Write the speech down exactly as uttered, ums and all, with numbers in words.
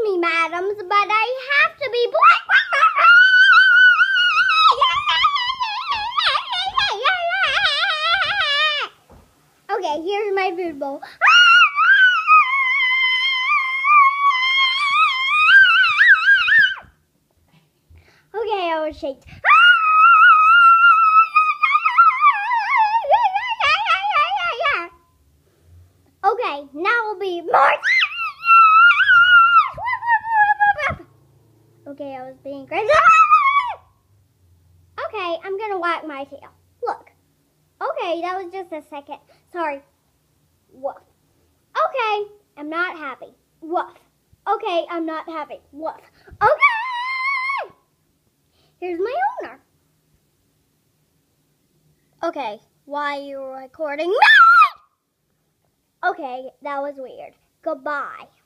me, madams, but I have to be black. Okay, here's my food bowl. Okay, I was shaked. Okay, now will be more. Okay, I was being crazy. Okay, I'm gonna whack my tail. Look. Okay, that was just a second. Sorry. Woof. Okay, I'm not happy. Woof. Okay, I'm not happy. Woof. Okay! Here's my owner. Okay, why are you recording me? Okay, that was weird. Goodbye.